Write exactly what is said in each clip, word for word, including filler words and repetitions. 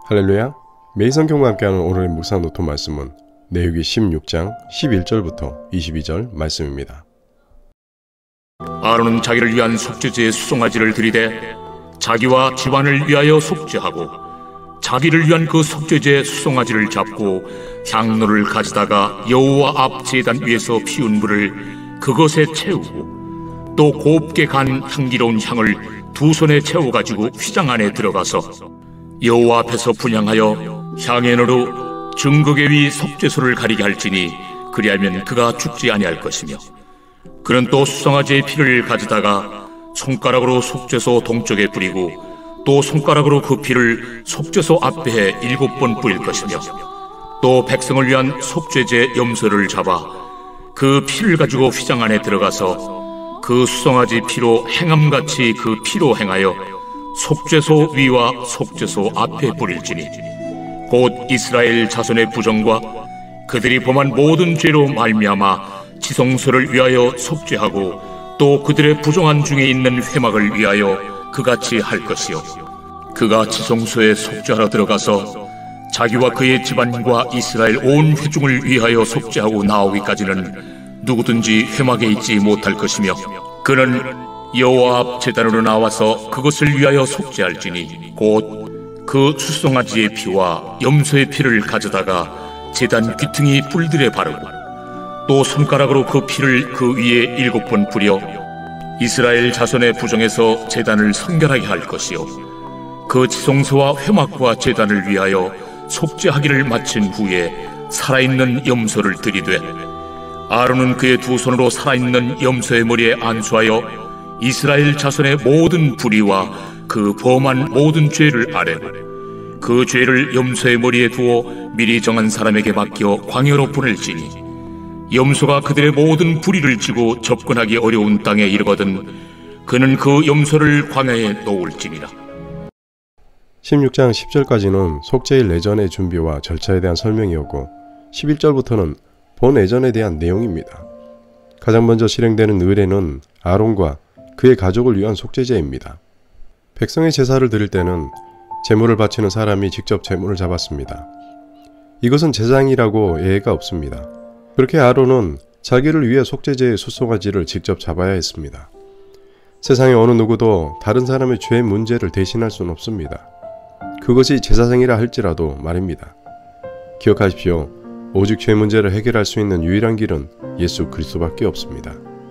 할렐루야. 매일 성경과 함께하는 오늘의 묵상 노트 말씀은 레위기 십육 장 십일 절부터 이십이 절 말씀입니다. 아론은 자기를 위한 속죄제의 수송아지를 들이되 자기와 집안을 위하여 속죄하고 자기를 위한 그 속죄제의 수송아지를 잡고 향로를 가져다가 여호와 앞 제단 위에서 피운 불을 그것에 채우고 또 곱게 간 향기로운 향을 두 손에 채워가지고 휘장 안에 들어가서 여호와 앞에서 분향하여 향연으로 증거계 위 속죄소를 가리게 할지니 그리하면 그가 죽지 아니할 것이며, 그는 또 수송아지의 피를 가져다가 손가락으로 속죄소 동쪽에 뿌리고 또 손가락으로 그 피를 속죄소 앞에 일곱 번 뿌릴 것이며, 또 백성을 위한 속죄제 염소를 잡아 그 피를 가지고 휘장 안에 들어가서 그 수송아지 피로 행함같이 그 피로 행하여 속죄소 위와 속죄소 앞에 뿌릴지니 곧 이스라엘 자손의 부정과 그들이 범한 모든 죄로 말미암아 지성소를 위하여 속죄하고 또 그들의 부정한 중에 있는 회막을 위하여 그같이 할 것이요, 그가 지성소에 속죄하러 들어가서 자기와 그의 집안과 이스라엘 온 회중을 위하여 속죄하고 나오기까지는 누구든지 회막에 있지 못할 것이며, 그는 여호와 앞 제단으로 나와서 그것을 위하여 속죄할지니 곧 그 수송아지의 피와 염소의 피를 가져다가 제단 귀퉁이 뿔들에 바르고 또 손가락으로 그 피를 그 위에 일곱 번 뿌려 이스라엘 자손의 부정에서 제단을 성결하게 할 것이요, 그 지성소와 회막과 제단을 위하여 속죄하기를 마친 후에 살아있는 염소를 들이되 아론은 그의 두 손으로 살아있는 염소의 머리에 안수하여 이스라엘 자손의 모든 불의와 그 범한 모든 죄를 아뢰 그 죄를 염소의 머리에 두어 미리 정한 사람에게 맡겨 광야로 보낼지니 염소가 그들의 모든 불의를 지고 접근하기 어려운 땅에 이르거든 그는 그 염소를 광야에 놓을지니라. 십육 장 십 절까지는 속죄일 내전의 준비와 절차에 대한 설명이었고 십일 절부터는 본 내전에 대한 내용입니다. 가장 먼저 실행되는 의례는 아론과 그의 가족을 위한 속죄제입니다. 백성의 제사를 드릴 때는 제물을 바치는 사람이 직접 제물을 잡았습니다. 이것은 제사장이라고 예외가 없습니다. 그렇게 아론은 자기를 위해 속죄제의 수송아지를 직접 잡아야 했습니다. 세상의 어느 누구도 다른 사람의 죄 문제를 대신할 수는 없습니다. 그것이 제사장이라 할지라도 말입니다. 기억하십시오. 오직 죄 문제를 해결할 수 있는 유일한 길은 예수 그리스도밖에 없습니다.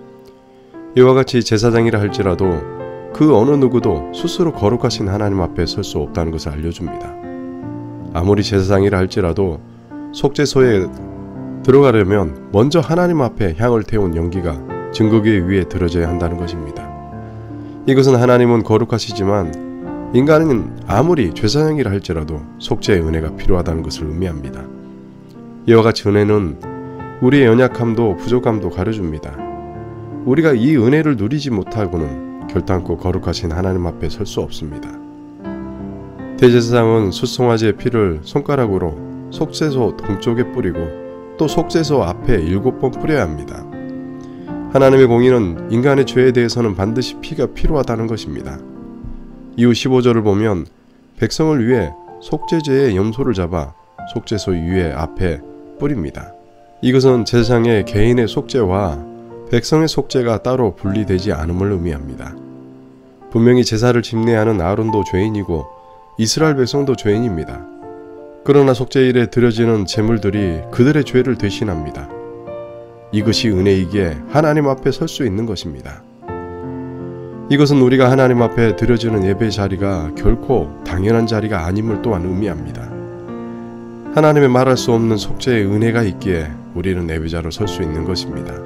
이와 같이 제사장이라 할지라도 그 어느 누구도 스스로 거룩하신 하나님 앞에 설 수 없다는 것을 알려줍니다. 아무리 제사장이라 할지라도 속죄소에 들어가려면 먼저 하나님 앞에 향을 태운 연기가 증거계 위에 들어져야 한다는 것입니다. 이것은 하나님은 거룩하시지만 인간은 아무리 제사장이라 할지라도 속죄의 은혜가 필요하다는 것을 의미합니다. 이와 같이 은혜는 우리의 연약함도 부족함도 가려줍니다. 우리가 이 은혜를 누리지 못하고는 결단코 거룩하신 하나님 앞에 설 수 없습니다. 대제사장은 수송아지의 피를 손가락으로 속죄소 동쪽에 뿌리고 또 속죄소 앞에 일곱 번 뿌려야 합니다. 하나님의 공의는 인간의 죄에 대해서는 반드시 피가 필요하다는 것입니다. 이후 십오 절을 보면 백성을 위해 속죄제의 염소를 잡아 속죄소 위에 앞에 뿌립니다. 이것은 제사장의 개인의 속죄와 백성의 속죄가 따로 분리되지 않음을 의미합니다. 분명히 제사를 집례하는 아론도 죄인이고 이스라엘 백성도 죄인입니다. 그러나 속죄일에 드려지는 제물들이 그들의 죄를 대신합니다. 이것이 은혜이기에 하나님 앞에 설 수 있는 것입니다. 이것은 우리가 하나님 앞에 드려지는 예배 자리가 결코 당연한 자리가 아님을 또한 의미합니다. 하나님의 말할 수 없는 속죄의 은혜가 있기에 우리는 예배자로 설 수 있는 것입니다.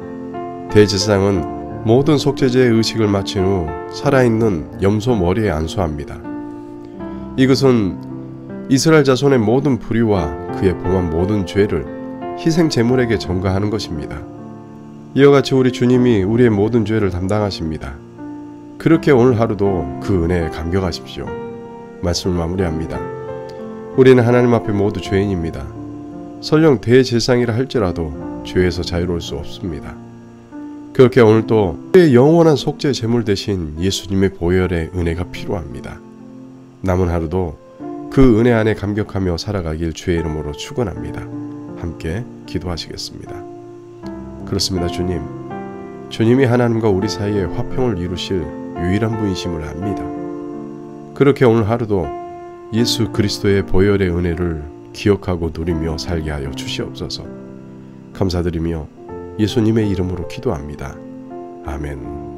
대제사장은 모든 속죄제의 의식을 마친 후 살아있는 염소 머리에 안수합니다. 이것은 이스라엘 자손의 모든 불의와 그의 범한 모든 죄를 희생 제물에게 전가하는 것입니다. 이와 같이 우리 주님이 우리의 모든 죄를 담당하십니다. 그렇게 오늘 하루도 그 은혜에 감격하십시오. 말씀을 마무리합니다. 우리는 하나님 앞에 모두 죄인입니다. 설령 대제사장이라 할지라도 죄에서 자유로울 수 없습니다. 그렇게 오늘도 우리의 영원한 속죄 제물 대신 예수님의 보혈의 은혜가 필요합니다. 남은 하루도 그 은혜 안에 감격하며 살아가길 주의 이름으로 축원합니다. 함께 기도하시겠습니다. 그렇습니다. 주님, 주님이 하나님과 우리 사이에 화평을 이루실 유일한 분이심을 압니다. 그렇게 오늘 하루도 예수 그리스도의 보혈의 은혜를 기억하고 누리며 살게 하여 주시옵소서. 감사드리며 예수님의 이름으로 기도합니다. 아멘.